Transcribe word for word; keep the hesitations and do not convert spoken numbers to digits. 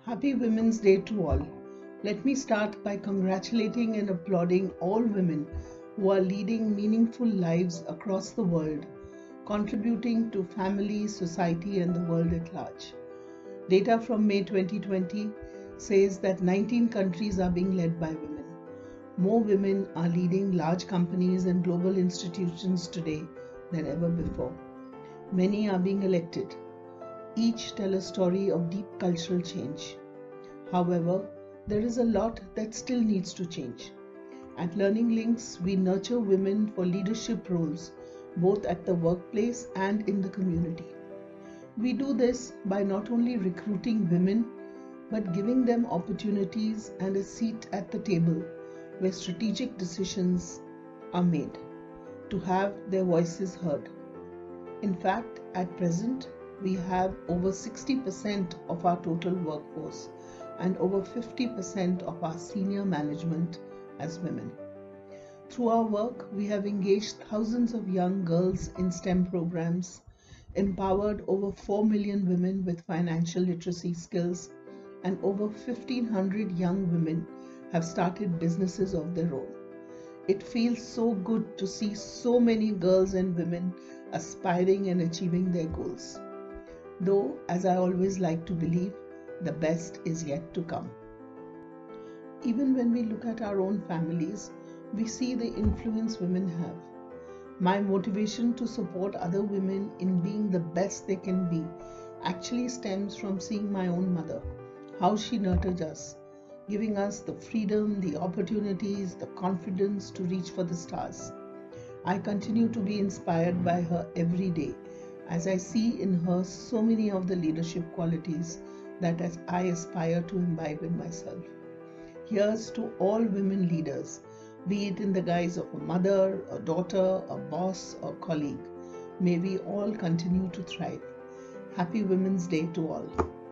Happy Women's Day to all. Let me start by congratulating and applauding all women who are leading meaningful lives across the world, contributing to family, society, and the world at large. Data from May twenty twenty says that nineteen countries are being led by women. More women are leading large companies and global institutions today than ever before. Many are being elected. Each tell a story of deep cultural change. However, there is a lot that still needs to change. At Learning Links, we nurture women for leadership roles, both at the workplace and in the community. We do this by not only recruiting women, but giving them opportunities and a seat at the table where strategic decisions are made, to have their voices heard. In fact, at present, we have over sixty percent of our total workforce and over fifty percent of our senior management as women. Through our work, we have engaged thousands of young girls in STEM programs, empowered over four million women with financial literacy skills, and over fifteen hundred young women have started businesses of their own. It feels so good to see so many girls and women aspiring and achieving their goals. Though, as I always like to believe, the best is yet to come. Even when we look at our own families, we see the influence women have. My motivation to support other women in being the best they can be actually stems from seeing my own mother, how she nurtured us, giving us the freedom, the opportunities, the confidence to reach for the stars. I continue to be inspired by her every day, as I see in her so many of the leadership qualities that as I aspire to imbibe in myself. Here's to all women leaders, be it in the guise of a mother, a daughter, a boss, or colleague. May we all continue to thrive. Happy Women's Day to all.